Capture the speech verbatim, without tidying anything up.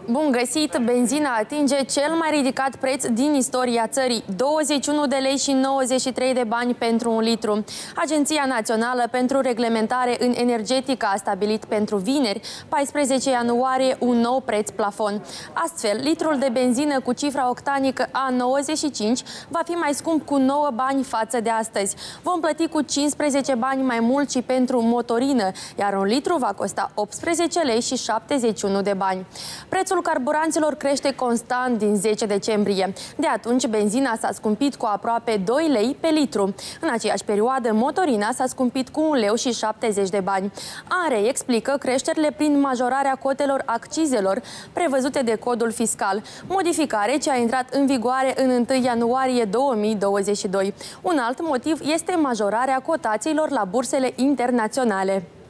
Bun găsit! Benzina atinge cel mai ridicat preț din istoria țării, douăzeci și unu de lei și nouăzeci și trei de bani pentru un litru. Agenția Națională pentru Reglementare în Energetică a stabilit pentru vineri, paisprezece ianuarie, un nou preț plafon. Astfel, litrul de benzină cu cifra octanică A nouăzeci și cinci va fi mai scump cu nouă bani față de astăzi. Vom plăti cu cincisprezece bani mai mult și pentru motorină, iar un litru va costa optsprezece lei și șaptezeci și unu de bani. Prețul carburanților crește constant din zece decembrie. De atunci, benzina s-a scumpit cu aproape doi lei pe litru. În aceeași perioadă, motorina s-a scumpit cu un leu și șaptezeci de bani. ANRE explică creșterile prin majorarea cotelor accizelor prevăzute de codul fiscal, modificare ce a intrat în vigoare în întâi ianuarie două mii douăzeci și doi. Un alt motiv este majorarea cotațiilor la bursele internaționale.